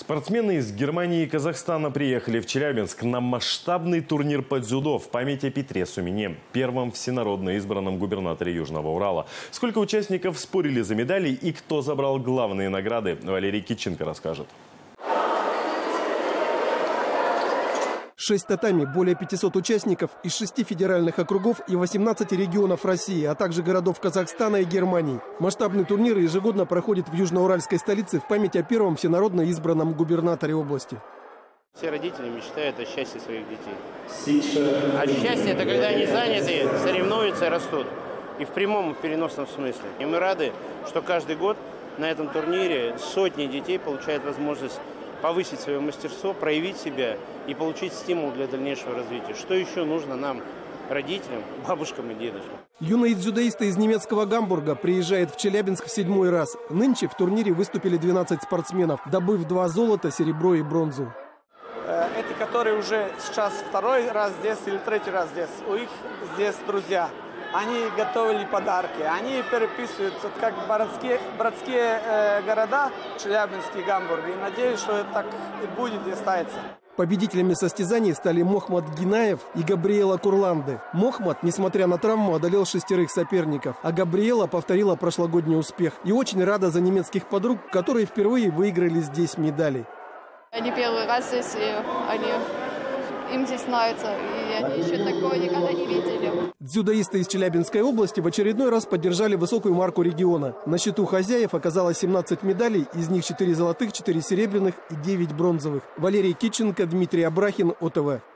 Спортсмены из Германии и Казахстана приехали в Челябинск на масштабный турнир по дзюдо в память о Петре Сумине, первом всенародно избранном губернаторе Южного Урала. Сколько участников спорили за медали и кто забрал главные награды, Валерий Китченко расскажет. 6 татами, более 500 участников из 6 федеральных округов и 18 регионов России, а также городов Казахстана и Германии. Масштабный турнир ежегодно проходит в южноуральской столице в память о первом всенародно избранном губернаторе области. Все родители мечтают о счастье своих детей. А счастье – это когда они заняты, соревнуются и растут. И в прямом, и в переносном смысле. И мы рады, что каждый год на этом турнире сотни детей получают возможность повысить свое мастерство, проявить себя и получить стимул для дальнейшего развития. Что еще нужно нам, родителям, бабушкам и дедушкам? Юные дзюдоисты из немецкого Гамбурга приезжают в Челябинск в 7-й раз. Нынче в турнире выступили 12 спортсменов, добыв 2 золота, серебро и бронзу. Эти, которые уже сейчас 2-й раз здесь или 3-й раз здесь, у них здесь друзья. Они готовили подарки, они переписываются как братские города, Челябинск и Гамбург. И надеюсь, что так и будет и остается. Победителями состязаний стали Мохмат Гинаев и Габриэла Курланды. Мохмат, несмотря на травму, одолел 6 соперников, а Габриэла повторила прошлогодний успех. И очень рада за немецких подруг, которые впервые выиграли здесь медали. Они первый раз здесь, и им здесь нравится, и они еще такого никогда не видели. Дзюдоисты из Челябинской области в очередной раз поддержали высокую марку региона. На счету хозяев оказалось 17 медалей, из них 4 золотых, 4 серебряных и 9 бронзовых. Валерий Китченко, Дмитрий Абрахин, ОТВ.